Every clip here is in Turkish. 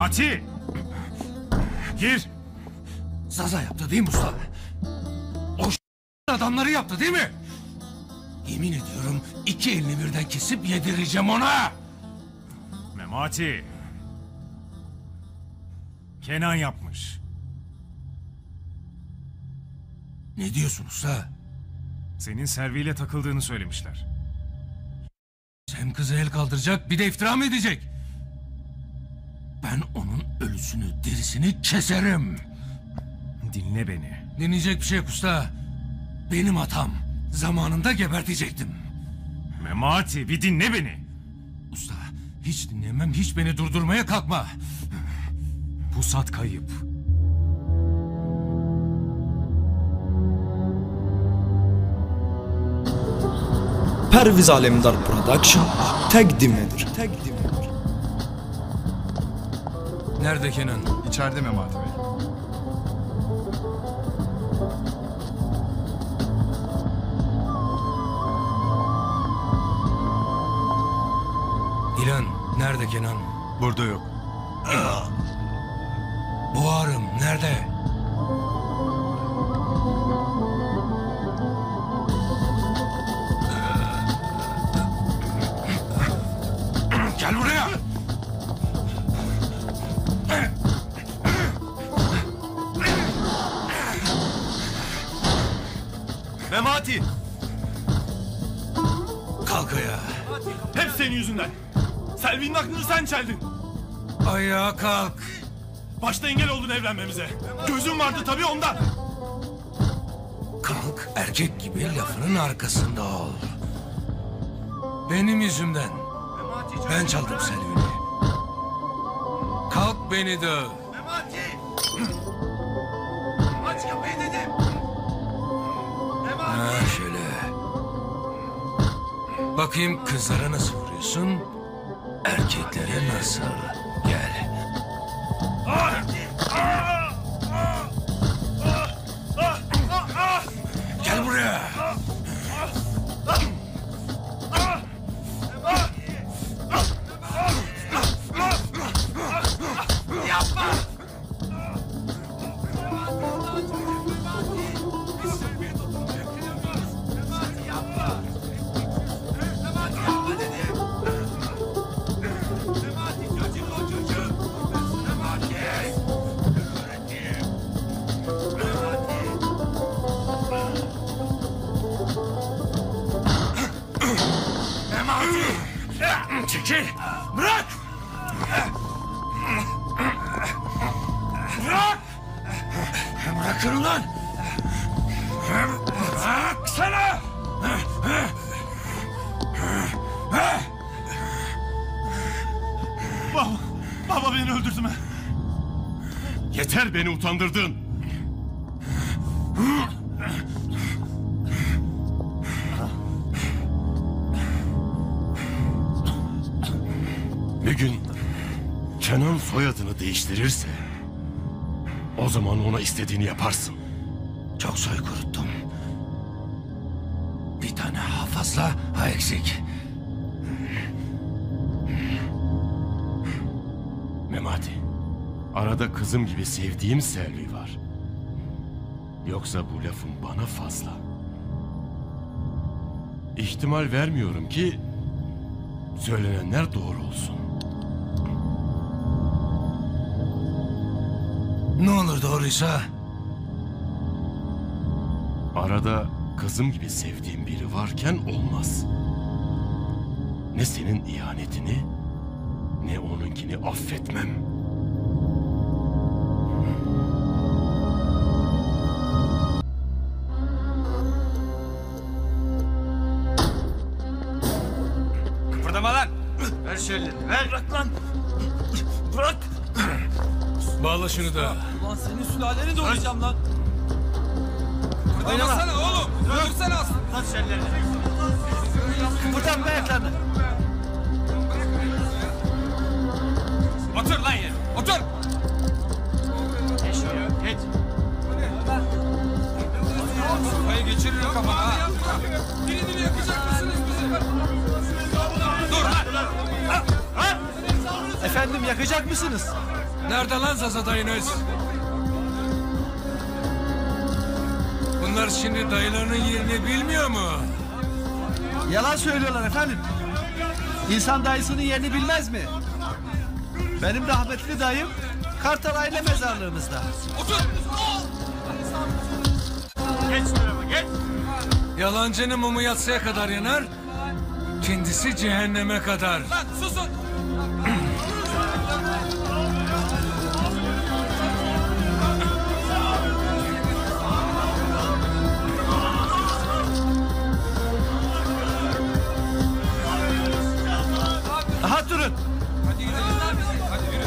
Ati! Gir! Zaza yaptı değil mi usta? O adamları yaptı değil mi? Yemin ediyorum 2 elini birden kesip yedireceğim ona. Memati! Kenan yapmış. Ne diyorsun usta? Senin Selvi'yle takıldığını söylemişler. Hem kızı el kaldıracak bir de iftira mı edecek? Ben onun ölüsünü dirisini keserim. Dinle beni. Dinleyecek bir şey yok usta. Benim hatam. Zamanında gebertecektim. Memati bir dinle beni. Usta hiç dinlemem, hiç beni durdurmaya kalkma. Pusat kayıp. Perviz Alemdar Production təqdim edir. Nerede Kenan? İçeride Memati Bey. İlan, nerede Kenan? Burada yok. Buharım, nerede? Gel buraya! Memati! Kalk ayağa. Hep senin yüzünden. Selvi'nin aklını sen çeldin. Ayağa kalk. Başta engel oldun evlenmemize. Gözün vardı tabii ondan. Kalk, erkek gibi lafının arkasında ol. Benim yüzümden. Ben çaldım Selvi'ni. Kalk beni döv. Memati! Aç kapıyı dedim. Ha şöyle. Bakayım kızlara nasıl vuruyorsun? Erkeklere nasıl? Gel. Gel buraya. Çekil! Bırak! Bırak! Bırakın ulan! Bırak sana! Baba beni öldürdün. Yeter, beni utandırdın. Bir gün Kenan soyadını değiştirirse o zaman ona istediğini yaparsın. Çok soy kuruttum. Bir tane ha fazla ha eksik. Memati, arada kızım gibi sevdiğim Selvi var. Yoksa bu lafın bana fazla. İhtimal vermiyorum ki söylenenler doğru olsun. Ne olur doğruysa? Arada kızım gibi sevdiğim biri varken olmaz. Ne senin ihanetini ne onunkini affetmem. Kıpırdama lan! Ver şu ellerini, ver! Bırak lan! Bırak! Bağla şunu da. Ulan senin sülaleni doğrayacağım lan. Kıpırdamasana oğlum! Öldürsene aslan! Kaç şu ellerini. Kıpırdan be ayaklarını! Otur lan yere! Otur! Geç şuraya, geç. Kafayı geçiririm kafana ha! Birini yakacak mısınız bizi? Dur lan! Efendim yakacak mısınız? Nerede lan Zaza dayınız? Bunlar şimdi dayılarının yerini bilmiyor mu? Yalan söylüyorlar efendim. İnsan dayısının yerini bilmez mi? Benim rahmetli dayım Kartal aile mezarlığımızda. Otur! Geç tarafa geç. Yalancının mumu yatsıya kadar yanar, kendisi cehenneme kadar. Lan susun. Rahat durun. Hadi gidelim. Hadi yürü.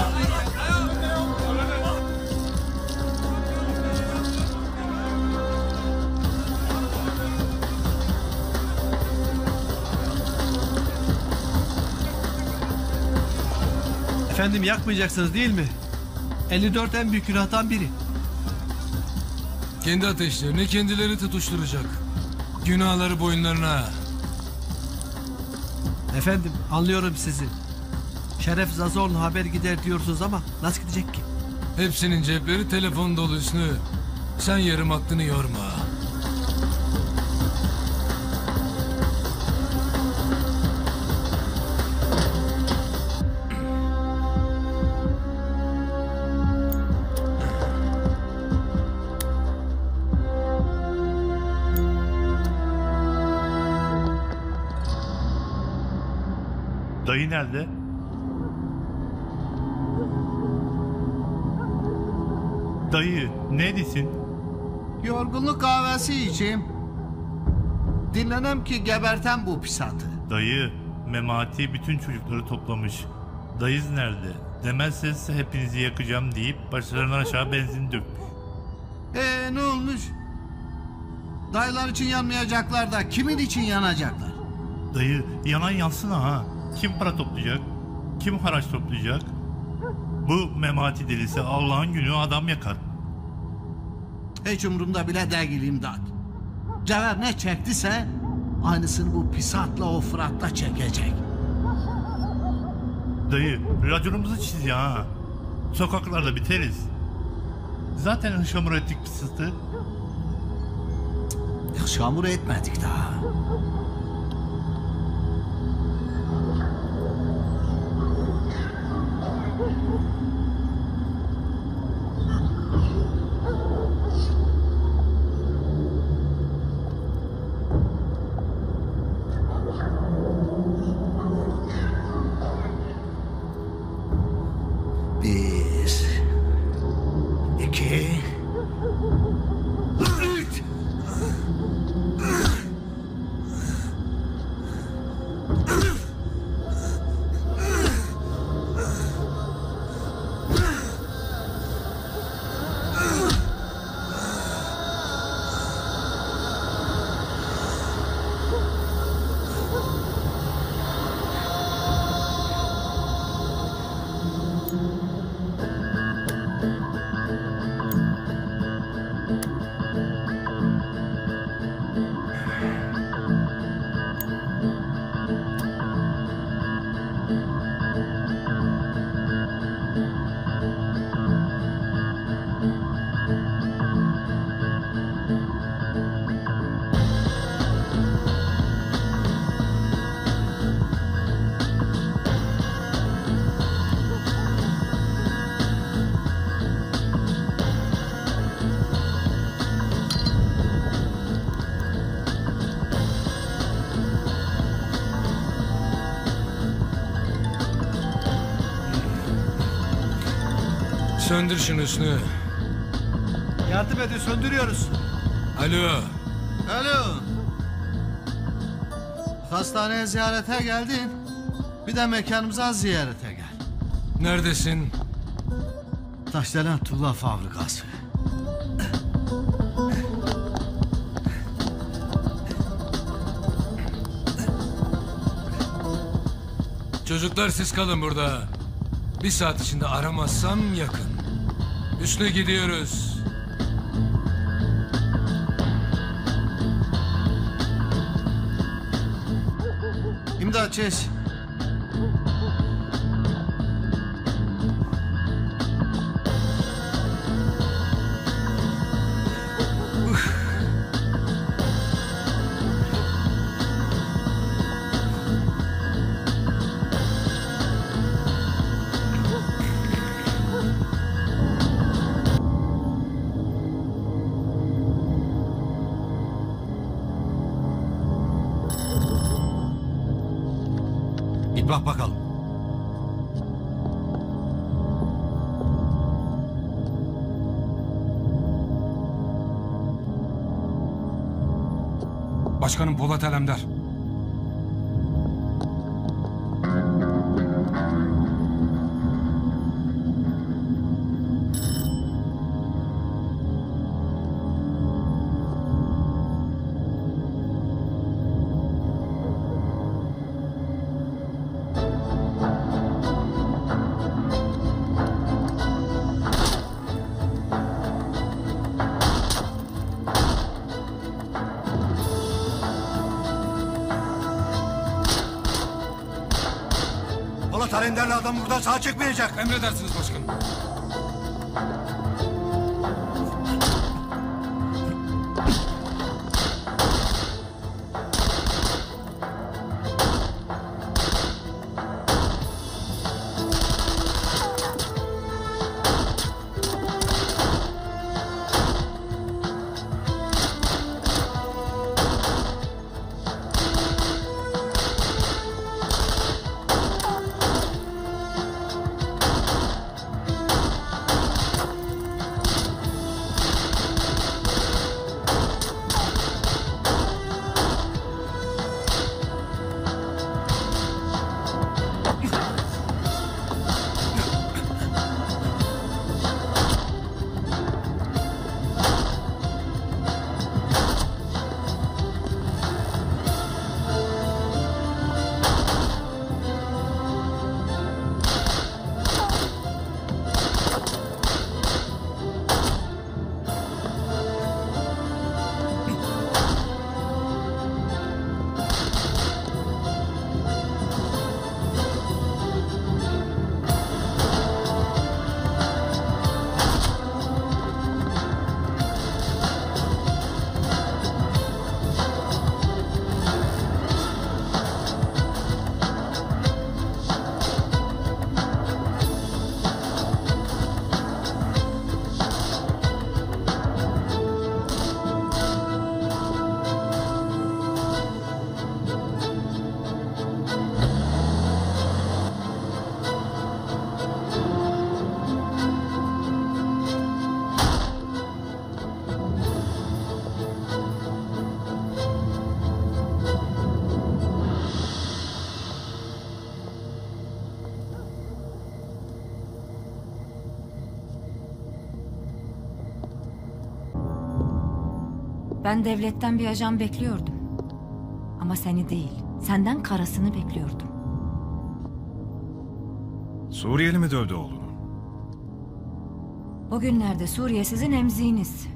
Efendim yakmayacaksınız değil mi? 54 en büyük günahtan biri. Kendi ateşlerini kendileri tutuşturacak. Günahları boyunlarına. Efendim anlıyorum sizi. Şeref Zazoğlu'na haber gider diyorsunuz ama nasıl gidecek ki? Hepsinin cepleri telefon dolu Hüsnü. Sen yarım aklını yorma. Dayı nerede? Dayı neredesin? Yorgunluk kahvesi içeyim. Dinlenem ki gebertem bu pisatı. Dayı Memati bütün çocukları toplamış. Dayız nerede? Demezseniz hepinizi yakacağım deyip başlarından aşağı benzin dökmüş. Ne olmuş? Dayılar için yanmayacaklar da kimin için yanacaklar? Dayı yanan yansın ha. Kim para toplayacak? Kim haraç toplayacak? Bu Memati delisi Allah'ın günü adam yakar. Hiç umurumda bile değil imdat. Cevher ne çektiyse aynısını bu pisatla o Fırat'ta çekecek. Dayı raconumuzu çiz ya ha. Sokaklarda biteriz. Zaten hışamur ettik pisatı. Şamur etmedik daha. Bir, iki, üç. Söndür şunu Hüsnü. Yardım edin söndürüyoruz. Alo. Alo. Hastaneye ziyarete geldin. Bir de mekanımıza ziyarete gel. Neredesin? Taşdelen tuğla fabrikası. Çocuklar siz kalın burada. Bir saat içinde aramazsam yakın. Hüsnü gidiyoruz. İmdat çeş. bak bakalım. Başkanım Polat Alemdar. Polat Alemdar'la adam buradan sağ çıkmayacak. Emredersiniz başkanım. Ben devletten bir ajan bekliyordum. Ama seni değil, senden karasını bekliyordum. Suriyeli mi dövdü oğlunu? Bugünlerde Suriye sizin emziğiniz.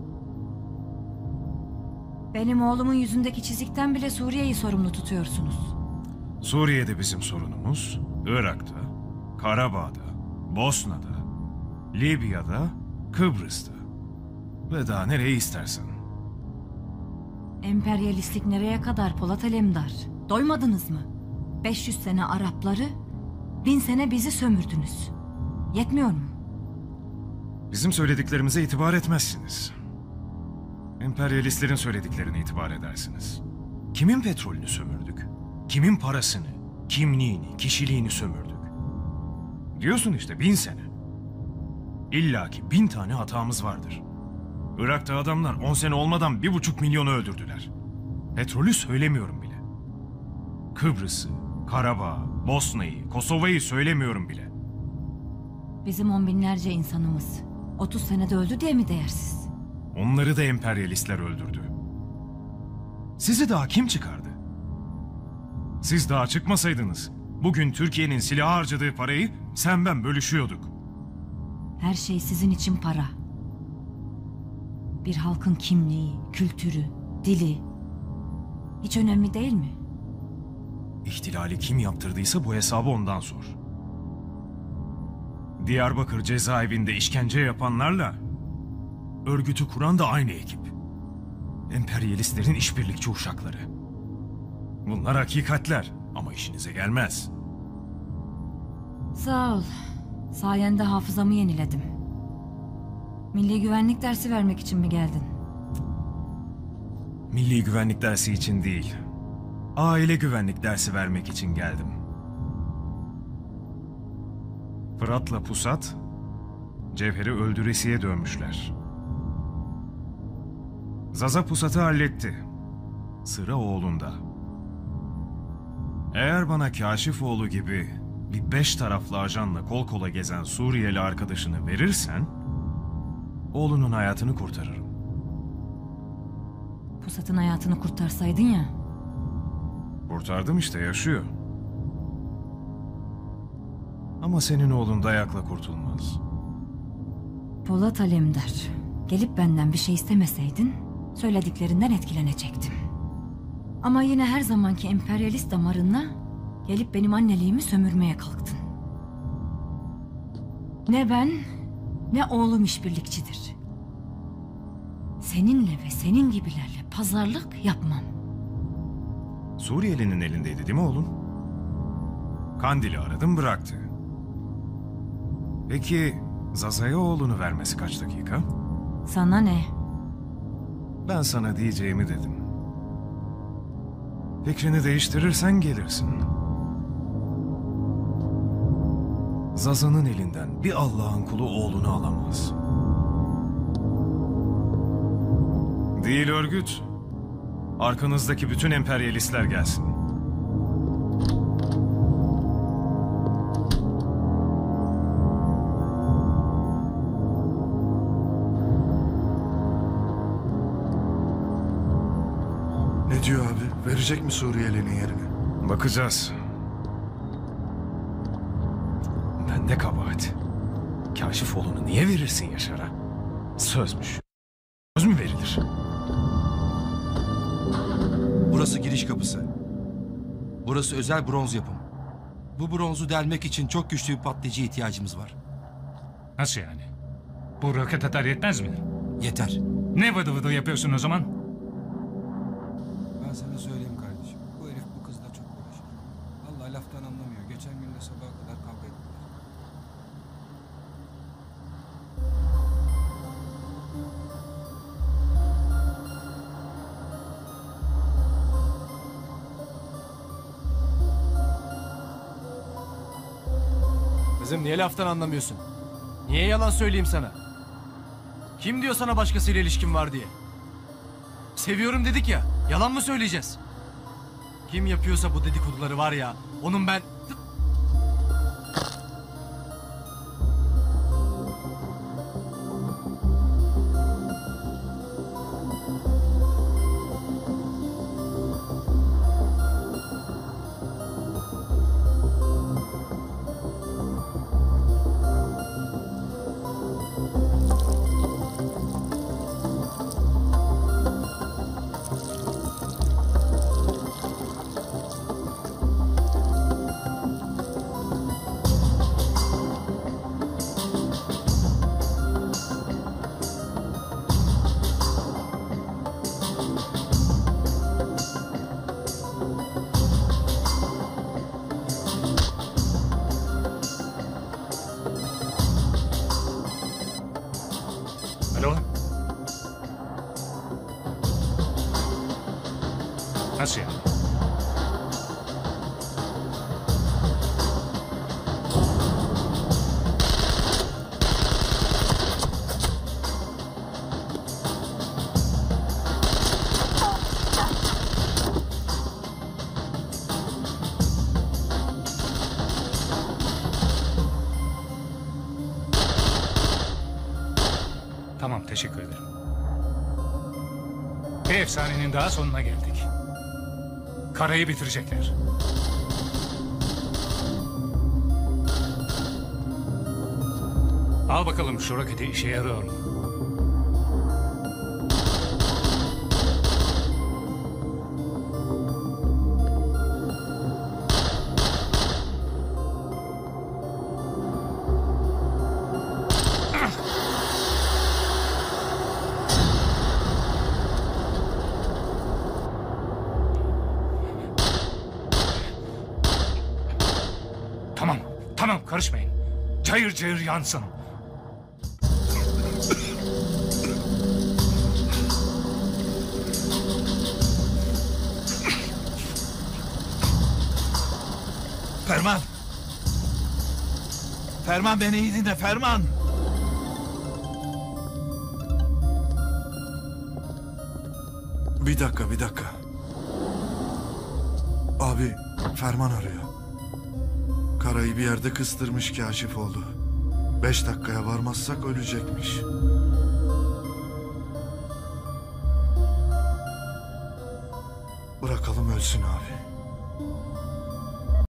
Benim oğlumun yüzündeki çizikten bile Suriye'yi sorumlu tutuyorsunuz. Suriye'de bizim sorunumuz, Irak'ta, Karabağ'da, Bosna'da, Libya'da, Kıbrıs'ta ve daha nereye istersen. Emperyalistlik nereye kadar Polat Alemdar? Doymadınız mı? 500 sene Arapları, 1000 sene bizi sömürdünüz. Yetmiyor mu? Bizim söylediklerimize itibar etmezsiniz. Emperyalistlerin söylediklerine itibar edersiniz. Kimin petrolünü sömürdük? Kimin parasını, kimliğini, kişiliğini sömürdük? Diyorsun işte 1000 sene. İlla ki 1000 tane hatamız vardır. Irak'ta adamlar 10 sene olmadan 1,5 milyonu öldürdüler. Petrolü söylemiyorum bile. Kıbrıs'ı, Karabağ, Bosna'yı, Kosova'yı söylemiyorum bile. Bizim 10 binlerce insanımız 30 senede öldü diye mi değersiz? Onları da emperyalistler öldürdü. Sizi daha kim çıkardı? Siz daha çıkmasaydınız, bugün Türkiye'nin silaha harcadığı parayı sen ben bölüşüyorduk. Her şey sizin için para. Bir halkın kimliği, kültürü, dili hiç önemli değil mi? İhtilali kim yaptırdıysa bu hesabı ondan sor. Diyarbakır cezaevinde işkence yapanlarla örgütü kuran da aynı ekip. Emperyalistlerin işbirlikçi uşakları. Bunlar hakikatler ama işinize gelmez. Sağ ol. Sayende hafızamı yeniledim. Milli güvenlik dersi vermek için mi geldin? Milli güvenlik dersi için değil, aile güvenlik dersi vermek için geldim. Fırat'la Pusat, Cevher'i öldüresiye dövmüşler. Zaza Pusat'ı halletti. Sıra oğlunda. Eğer bana Kaşifoğlu gibi bir 5 taraflı ajanla kol kola gezen Suriyeli arkadaşını verirsen, oğlunun hayatını kurtarırım. Pusat'ın hayatını kurtarsaydın ya. Kurtardım işte, yaşıyor. Ama senin oğlun dayakla kurtulmaz. Polat Alemdar, gelip benden bir şey istemeseydin söylediklerinden etkilenecektim. Ama yine her zamanki emperyalist damarınla gelip benim anneliğimi sömürmeye kalktın. Ne ben ne oğlum işbirlikçidir. Seninle ve senin gibilerle pazarlık yapmam. Suriyelinin elindeydi değil mi oğlum? Kandil'i aradım, bıraktı. Peki Zaza'ya oğlunu vermesi kaç dakika? Sana ne? Ben sana diyeceğimi dedim. Fikrini değiştirirsen gelirsin. Zaza'nın elinden bir Allah'ın kulu oğlunu alamaz. Değil örgüt. Arkanızdaki bütün emperyalistler gelsin. Ne diyor abi? Verecek mi Suriyeli'nin yerini? Bakacağız. Bende kabahat. Kaşifoğlu'nu niye verirsin Yaşar'a? Sözmüş. Söz mü verilir? Burası giriş kapısı. Burası özel bronz yapım. Bu bronzu delmek için çok güçlü bir patlayıcıya ihtiyacımız var. Nasıl yani? Bu roket atar yetmez mi? Yeter. Ne vıdı vıdı yapıyorsun o zaman? Ben sana söyleyeyim kardeşim. Bu herif bu kızla çok uğraşır. Vallahi laftan anlamıyor. Geçen gün de sabaha kadar kavga ettiler. Kızım niye laftan anlamıyorsun? Niye yalan söyleyeyim sana? Kim diyor sana başkasıyla ilişkin var diye? Seviyorum dedik ya, yalan mı söyleyeceğiz? Kim yapıyorsa bu dedikoduları var ya, onun ben... Alo? Nasıl yani? Tamam, teşekkür ederim. Bir efsanenin daha sonuna geldik. Karayı bitirecekler. Al bakalım şu roketi, işe yarıyor mu? Tamam, tamam, karışmayın. Cayır cayır yansın. Ferman. Ferman beni iyi dinle Ferman. Bir dakika. Abi Ferman arıyor. Karayı bir yerde kıstırmış Kaşifoğlu. 5 dakikaya varmazsak ölecekmiş. Bırakalım ölsün abi.